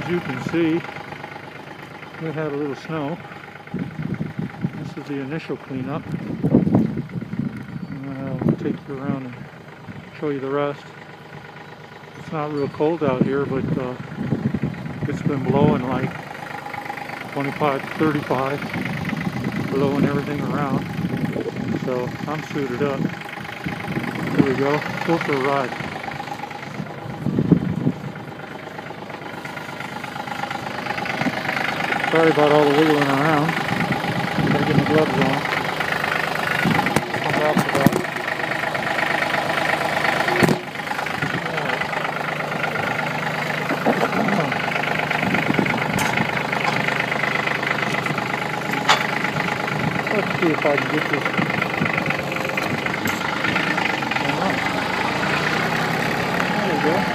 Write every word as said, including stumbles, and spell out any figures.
you can see, we had a little snow. This is the initial cleanup. And I'll take you around and show you the rest. It's not real cold out here, but uh, it's been blowing like twenty-five, thirty-five, blowing everything around. So I'm suited up. Here we go. Go for a ride. Sorry about all the wiggling around. Gotta get my gloves on. Come back to that. Let's see if I can get this. All right. There we go.